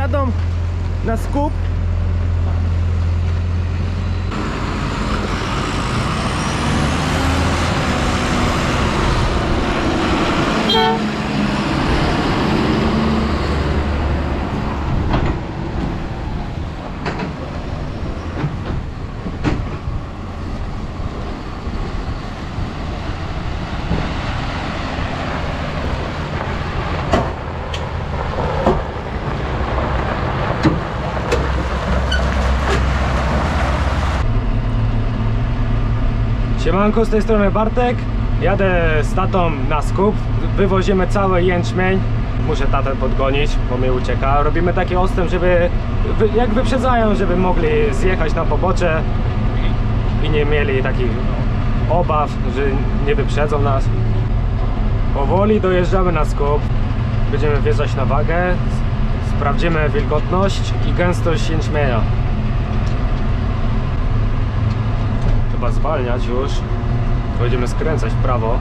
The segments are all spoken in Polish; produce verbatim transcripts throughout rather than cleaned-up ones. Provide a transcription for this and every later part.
jadą na skup. Siemanko, z tej strony Bartek. Jadę z tatą na skup. Wywozimy cały jęczmień. Muszę tatę podgonić, bo mi ucieka. Robimy taki odstęp, żeby jak wyprzedzają, żeby mogli zjechać na pobocze i nie mieli takich obaw, że nie wyprzedzą nas. Powoli dojeżdżamy na skup. Będziemy wjeżdżać na wagę. Sprawdzimy wilgotność i gęstość jęczmienia. Trzeba zwalniać już. Będziemy skręcać w prawo.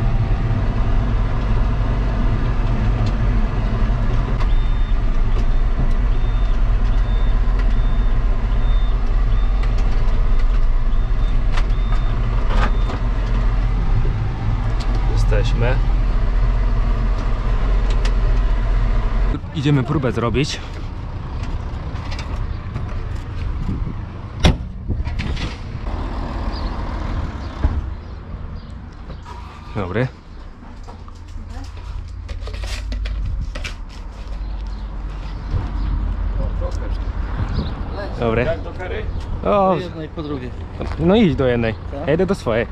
Jesteśmy. Idziemy próbę zrobić. Dobry. Dobry. Jak do kary? O, Po jednej, po drugiej. no idź do jednej. Tak? Ja idę do swojej.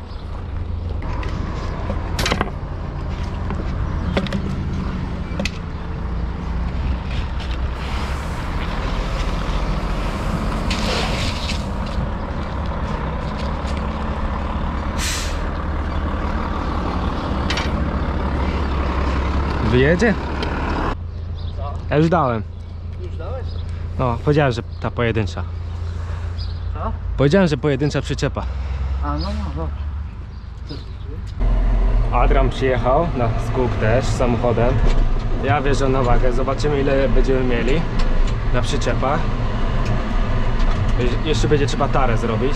Wyjedzie? Co? Ja już dałem. Już dałeś? No, powiedziałem, że ta pojedyncza. Co? Powiedziałem, że pojedyncza przyczepa. A no, no, dobrze. Adrian przyjechał na skup też samochodem. Ja wjeżdżam na wagę. Zobaczymy, ile będziemy mieli na przyczepach. Je- Jeszcze będzie trzeba tarę zrobić.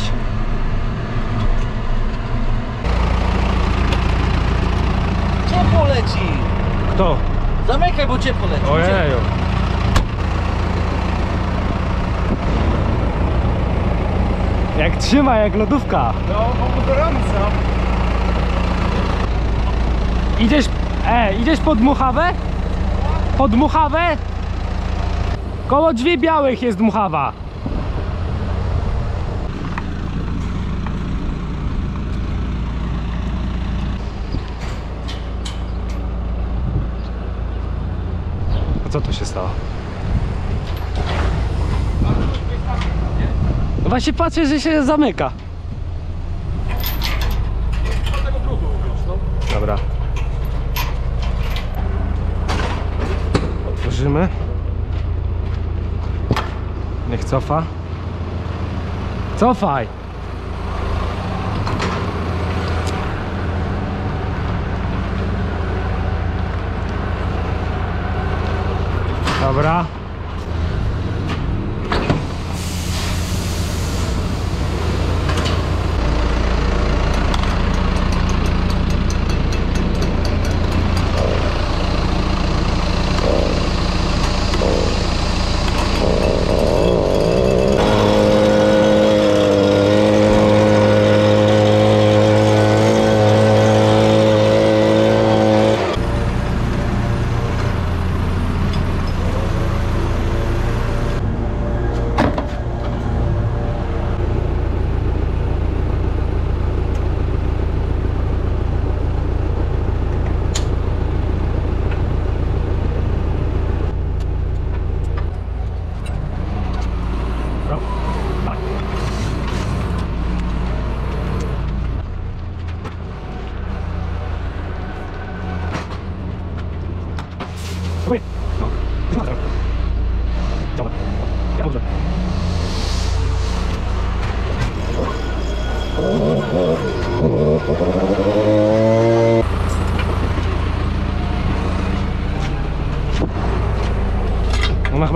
Ciepło leci! Kto? Zamykaj, bo ciepło leci. Ojeju. Jak trzyma, jak lodówka. No, bo gorąco. Idziesz, e, idziesz pod Muchawę? Pod Muchawę? Koło drzwi białych jest Muchawa. A co tu się stało? No właśnie patrzę, że się zamyka. Dobra. Otworzymy. Niech cofa. Cofaj! Dobra.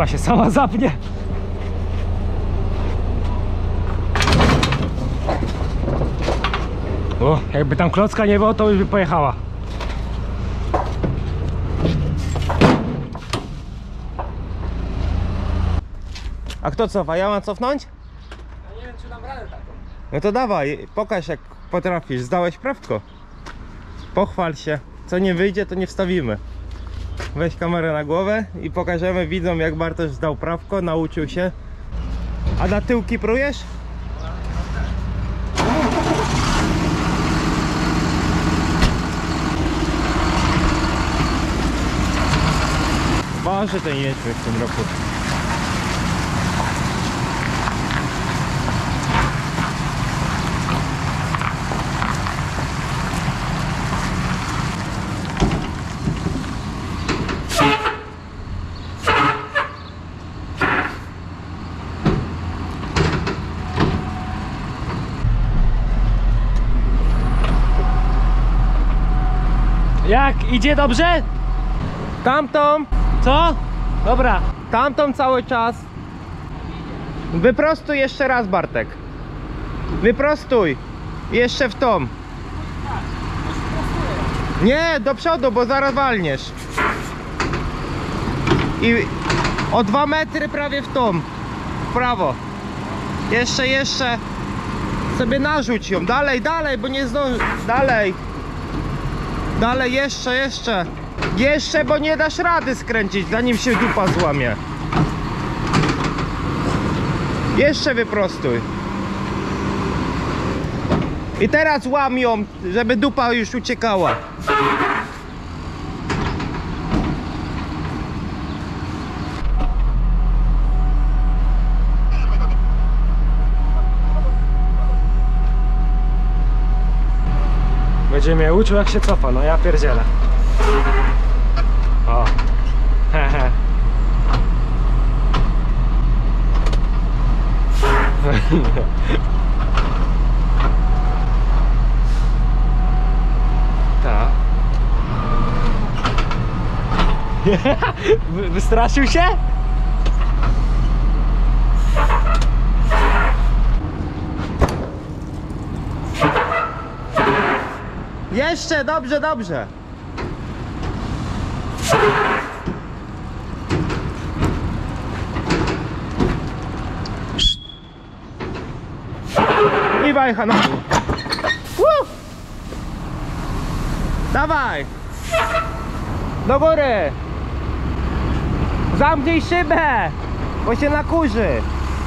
chyba się sama zapnie. O, jakby tam klocka nie było, to już by pojechała. A kto cofa? Ja mam cofnąć? Ja nie wiem, czy dam radę taką. No to dawaj, pokaż jak potrafisz. Zdałeś prawko. Pochwal się. Co nie wyjdzie, to nie wstawimy. Weź kamerę na głowę i pokażemy widzom, jak Bartosz zdał prawko, nauczył się. A na tyłki prujesz? Boże, ten jedźmy w tym roku. Jak? Idzie dobrze? Tamtą, Co? Dobra. tamtą cały czas. Wyprostuj jeszcze raz, Bartek. Wyprostuj. Jeszcze w tą. Nie, do przodu, bo zaraz walniesz. I o dwa metry prawie w tą. W prawo. Jeszcze, jeszcze. Sobie narzuć ją. Dalej, dalej, bo nie zdążysz. Dalej. Dalej, jeszcze, jeszcze. Jeszcze, bo nie dasz rady skręcić, zanim się dupa złamie. Jeszcze wyprostuj. I teraz łam ją, żeby dupa już uciekała. Będzie mnie uczył, jak się cofa, no ja pierdzielę. O. Hehe. Tak. Wy- Wystraszył się? Jeszcze, dobrze, dobrze. I wajcha na dół. Woo! Dawaj. Do góry. Zamknij szybę, bo się nakurzy.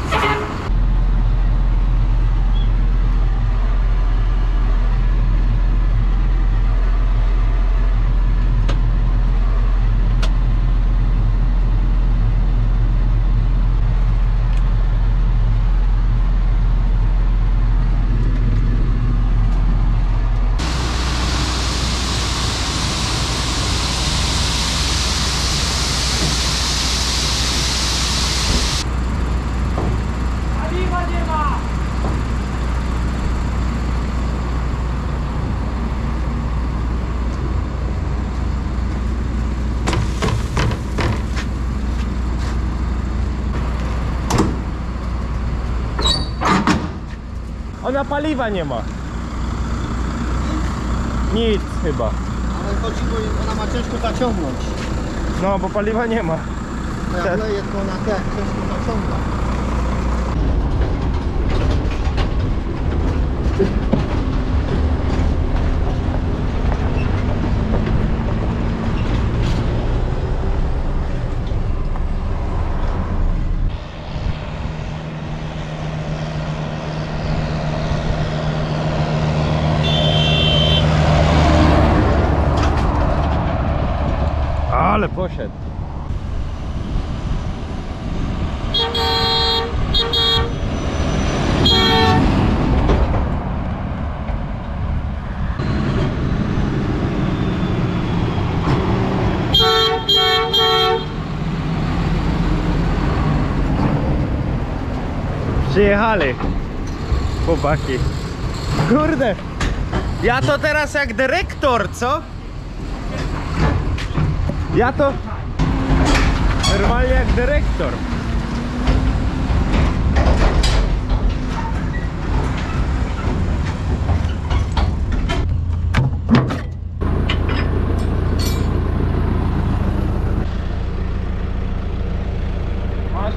Ona paliwa nie ma. Nic chyba. Ale chodzi, bo ona ma ciężko zaciągnąć. No, bo paliwa nie ma. To jak leje, to ona te ciężko zaciąga. Ale poszedł. Przyjechali chłopaki. Kurde, ja to teraz jak dyrektor, co? Ja to Normalnie jak dyrektor. Masz?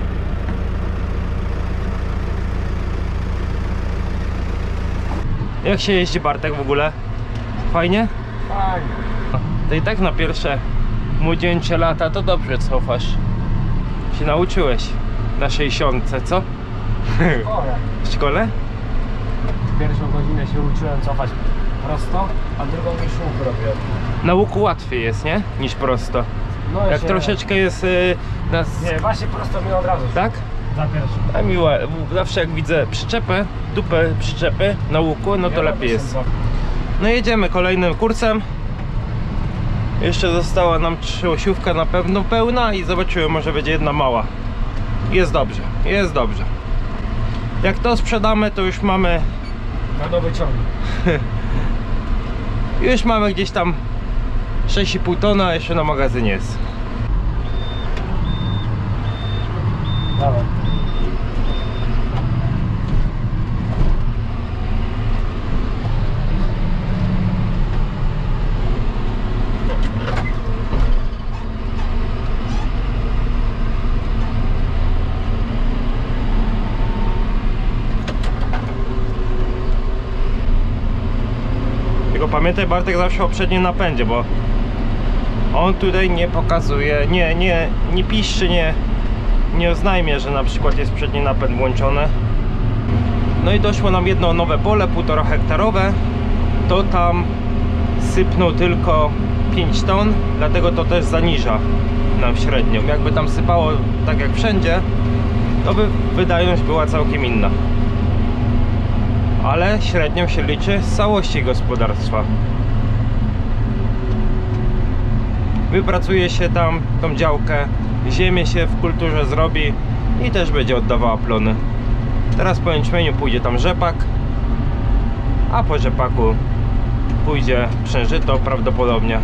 Jak się jeździ, Bartek, w ogóle? Fajnie? Fajnie. To i tak na pierwsze młodzieńcze lata to dobrze cofasz. Się nauczyłeś na sześćdziesiątce, co? Ora. W szkole? Pierwszą godzinę się uczyłem cofać prosto, a drugą mi szłuk robię. Na łuku łatwiej jest, nie? Niż prosto. No Jak się... troszeczkę jest y, nas... Nie, właśnie prosto mi od razu. Tak? Za pierwszym. A miłe, zawsze jak widzę przyczepę, dupę przyczepy na łuku, no to lepiej jest. No jedziemy kolejnym kursem. Jeszcze została nam trzyosiówka na pewno pełna i zobaczymy, może będzie jedna mała. Jest dobrze, jest dobrze. Jak to sprzedamy, to już mamy... Na nowy ciągnik. Już mamy gdzieś tam sześć i pół tona, a jeszcze na magazynie jest. Dawaj. Tylko pamiętaj, Bartek, zawsze o przednim napędzie, bo on tutaj nie pokazuje, nie, nie, nie piszczy, nie, nie oznajmia, że na przykład jest przedni napęd włączony. No i doszło nam jedno nowe pole, półtora hektarowe. To tam sypnął tylko pięć ton, dlatego to też zaniża nam średnią. Jakby tam sypało tak jak wszędzie, to by wydajność była całkiem inna. Ale średnią się liczy z całości gospodarstwa. Wypracuje się tam tą działkę, ziemię się w kulturze zrobi i też będzie oddawała plony. Teraz po jęczmieniu pójdzie tam rzepak, a po rzepaku pójdzie przężyto prawdopodobnie.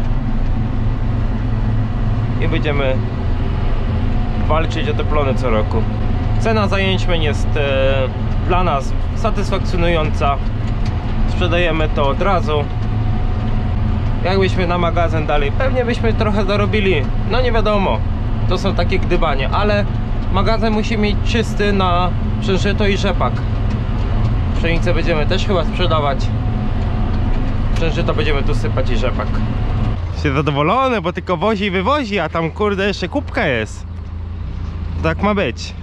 I będziemy walczyć o te plony co roku. Cena za jęczmień jest e, dla nas satysfakcjonująca. Sprzedajemy to od razu. Jakbyśmy na magazyn dali, pewnie byśmy trochę zarobili. No nie wiadomo, to są takie gdybanie, ale magazyn musi mieć czysty na przężyto i rzepak. Pszenicę będziemy też chyba sprzedawać. Przężyto będziemy tu sypać i rzepak. Się zadowolony, bo tylko wozi i wywozi, a tam kurde jeszcze kubka jest. Tak ma być.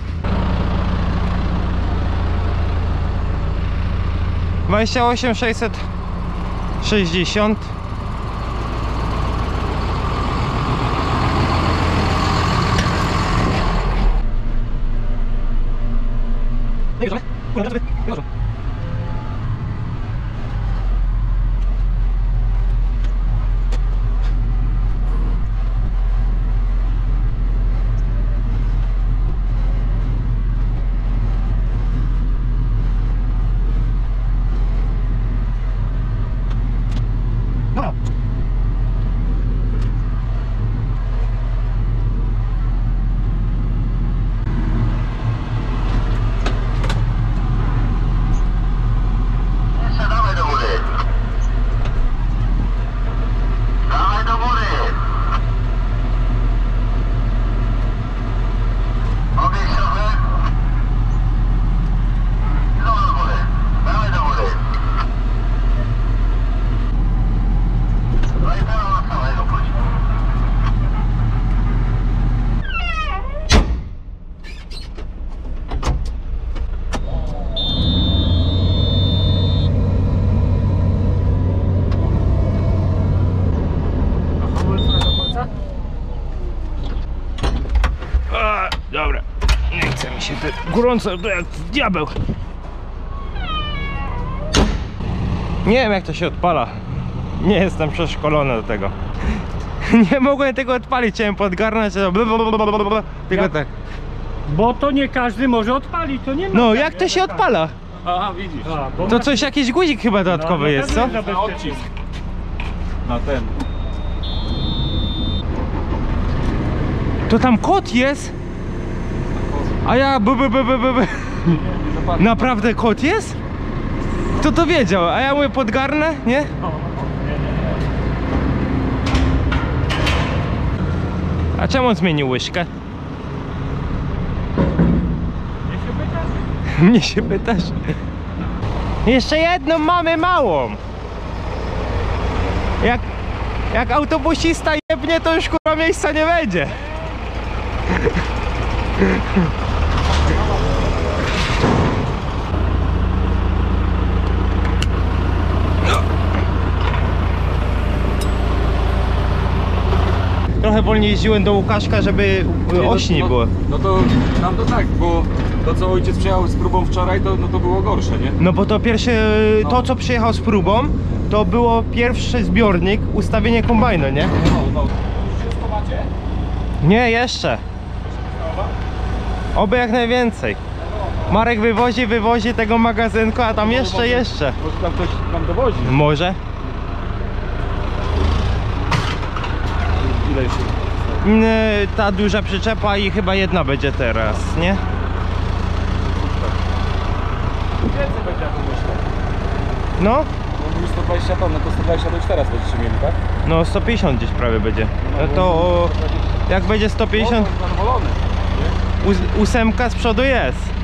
dwadzieścia osiem sześćset sześćdziesiąt. Dobra, nie chce mi się te gorąco, to jak diabeł. Nie wiem jak to się odpala. Nie jestem przeszkolony do tego. Nie mogłem tego odpalić, chciałem podgarnąć, to blablabla, tylko Ja- tak. Bo to nie każdy może odpalić, to nie ma. No tak, jak to się odpala? Aha, widzisz. A, bo To ma- coś, jakiś guzik chyba dodatkowy no, jest, co? na odcisk. Na ten. To tam kot jest? A ja by, by, by, by, by, by. Naprawdę kot jest? Kto to wiedział? A ja mówię podgarnę, nie? A czemu on zmienił łyżkę? Mnie się pytasz? Jeszcze jedną mamy małą. Jak, jak autobusista jebnie, to już kurwa miejsca nie będzie. Trochę wolniej jeździłem do Łukaszka, żeby osi nie no, było. No to nam to tak, bo to co ojciec przyjechał z próbą wczoraj, to, no to było gorsze, nie? No bo to pierwsze, No. to co przyjechał z próbą, to było pierwszy zbiornik, ustawienie kombajnu, nie? No, no. Wszystko macie? Nie, jeszcze. Oby jak najwięcej. Marek wywozi, wywozi tego magazynku, a tam jeszcze, może- jeszcze. Może tam ktoś nam dowozi. Może. Ile jeszcze? Mm, Ta duża przyczepa i chyba jedna będzie teraz, nie? Więcej będzie, jak myślę. No, Bo mówi sto dwadzieścia ton, no to sto dwadzieścia to już teraz będziecie mieli, tak? no sto pięćdziesiąt gdzieś prawie będzie. No to o, jak będzie sto pięćdziesiąt, O, zadowolony. ós- ósemka z przodu jest.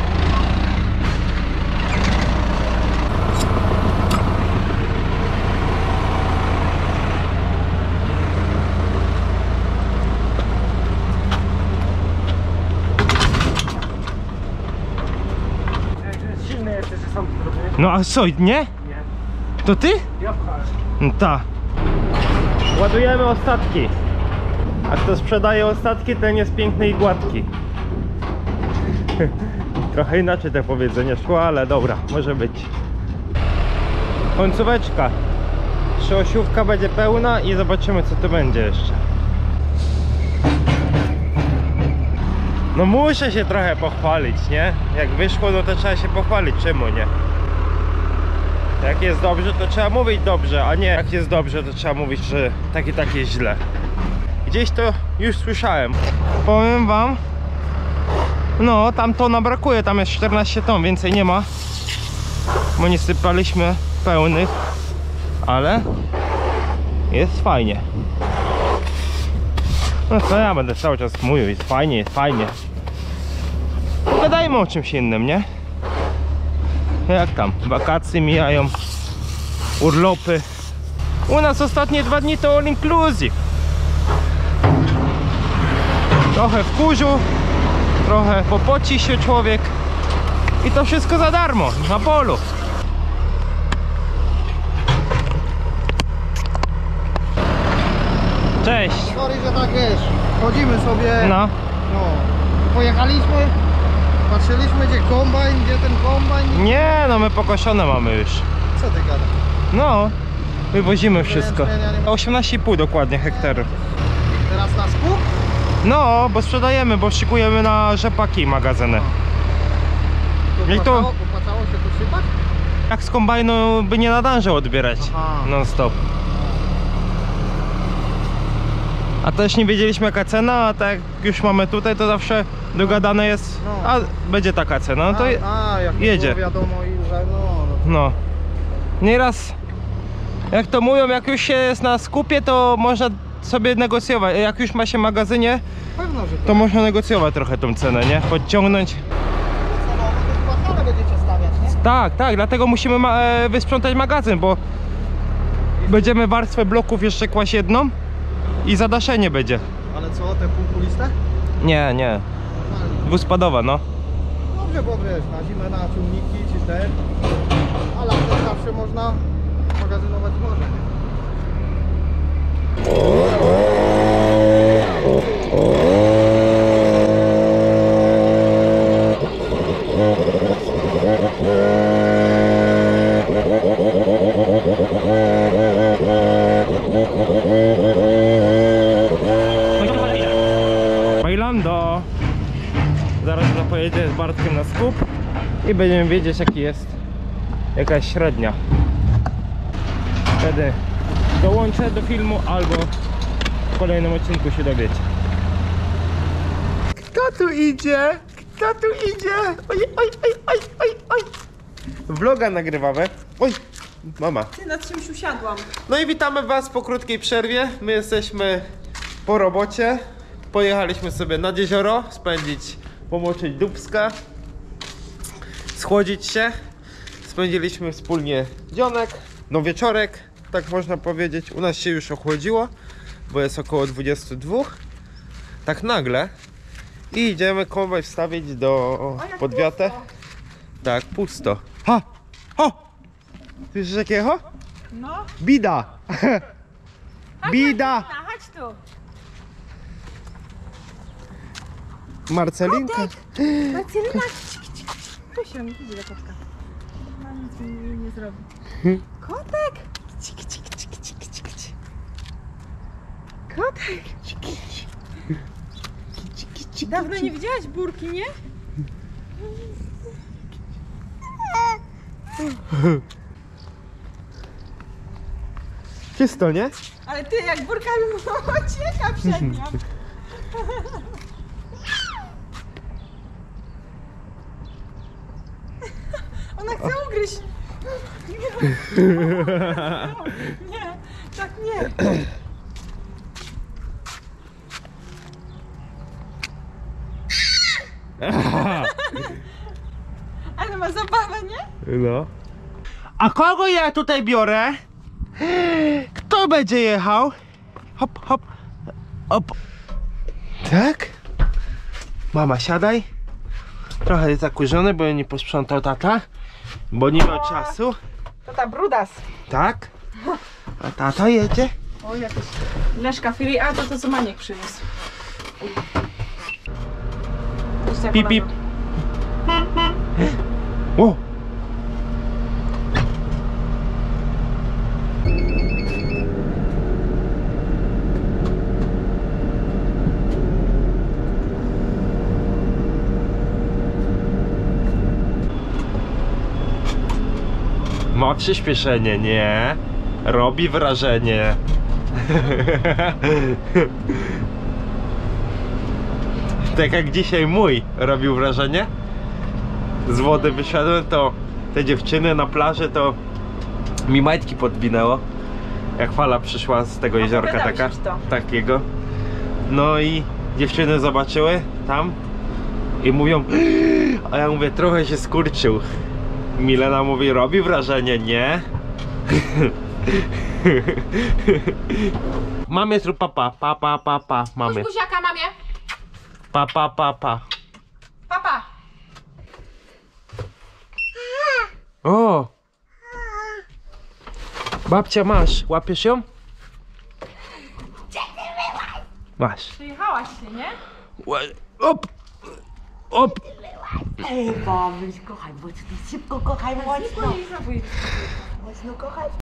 Silny jesteś, że sam to robię. No a co, nie? Nie. To ty? Ja pchałem. No ta. Ładujemy ostatki. A kto sprzedaje ostatki, ten jest piękny i gładki. Trochę inaczej to powiedzenie szło, ale dobra, może być. Końcóweczka. Trzyosiówka będzie pełna i zobaczymy, co tu będzie jeszcze. No muszę się trochę pochwalić, nie? Jak wyszło, no to trzeba się pochwalić, czemu nie? Jak jest dobrze, to trzeba mówić dobrze, a nie jak jest dobrze, to trzeba mówić, że tak i tak jest źle. Gdzieś to już słyszałem. Powiem wam, no tam tona brakuje, tam jest czternaście ton, więcej nie ma, bo nie sypaliśmy pełnych, ale jest fajnie. No co ja będę cały czas mówił, jest fajnie, jest fajnie. Pogadajmy o czymś innym, nie? Jak tam? Wakacje mijają, urlopy. U nas ostatnie dwa dni to all inclusive. Trochę w kurzu, trochę popoci się człowiek i to wszystko za darmo, na polu. Cześć. Sorry, że tak wiesz, chodzimy sobie, no. No. Pojechaliśmy, patrzyliśmy gdzie kombajn, gdzie ten kombajn. Nie, no my pokoszone mamy już. Co ty gadasz? No, wywozimy wszystko. nie, nie, nie. osiemnaście i pół dokładnie hektarów. Teraz na skup? No, bo sprzedajemy, bo szykujemy na rzepaki magazyny. To I to- opłacało, opłacało się tu sypać? Jak z kombajnu by nie nadążał odbierać Aha. non stop. A też nie wiedzieliśmy jaka cena, a tak jak już mamy tutaj, to zawsze dogadane jest, No. a będzie taka cena, no to je- a, a, jak nie jedzie. było wiadomo i że no, no. no. Nieraz, jak to mówią, jak już się jest na skupie, to można sobie negocjować. Jak już ma się w magazynie, Pewno, że to. to można negocjować trochę tą cenę, nie? Podciągnąć. Samochód to chyba stale będziecie stawiać, nie? Tak, tak, dlatego musimy ma e, wysprzątać magazyn, bo będziemy warstwę bloków jeszcze kłaść jedną i zadaszenie będzie. Ale co, te półkuliste? Nie, nie, Normalnie. dwuspadowa, no. Dobrze, bo wiesz, na zimę na ciągniki czy te, a latem zawsze można magazynować morze, nie? Bailando. Zaraz to pojedzie z Bartkiem na skup i będziemy wiedzieć jaki jest jakaś średnia. Wtedy dołączę do filmu albo w kolejnym odcinku się dowiecie. tu idzie? Kto tu idzie? Oj, oj, oj, oj, oj, oj. Vloga nagrywamy. Oj, mama. Ty, nad czymś usiadłam. No i witamy was po krótkiej przerwie. My jesteśmy po robocie. Pojechaliśmy sobie nad jezioro, spędzić, pomoczyć dupska, schłodzić się. Spędziliśmy wspólnie dzionek, no wieczorek, tak można powiedzieć. U nas się już ochłodziło, bo jest około dwudziestu dwóch. Tak nagle. I idziemy kombaj wstawić do podwiatę. Tak, pusto. Ha! Ho! Słyszysz jakiego? No. Bida! Bida! Chodź tu. Marcelinka. Marcelina. Tu się nie idzie do kotka. No nic mi nie zrobi. Kotek. Cik, cik, cik, cik, cik, cik. Kotek. Dawno nie widziałaś burki, nie? Czysto, nie? Ale ty, jak burka ucieka przed nią. Ona chce ugryźć. Nie, tak nie. Ale ma zabawę, nie? No. A kogo ja tutaj biorę? Kto będzie jechał? Hop, hop, hop. Tak? Mama, siadaj. Trochę jest zakurzony, bo nie posprzątał tata, bo nie miał czasu. To ta brudas. Tak? A tata jedzie? O, jakieś Leszka Fili, a to to co Maniek przyniósł. Jeszcze jak Pip, ona pip. ma- O! Ma przyspieszenie, nie? Robi wrażenie. Tak jak dzisiaj mój robił wrażenie. Z wody wyszedłem, to te dziewczyny na plaży to mi majtki podwinęło. Jak fala przyszła z tego jeziorka taka, Opowiadałeś już to. takiego. No i dziewczyny zobaczyły tam i mówią, a ja mówię, trochę się skurczył. Milena mówi, robi wrażenie, nie? Mamie zrób papa, pa pa pa pa, mamy. Buziaka mamie. Pa pa pa pa. Papa. O! Babcia, masz, łapiesz ją? Masz. Przyjechałaś się, nie? Ła- Op! Op! Ej, Bobuś, kochaj, mocno, szybko kochaj, mocno. Nikogo nie zabój. Mocno kochaj.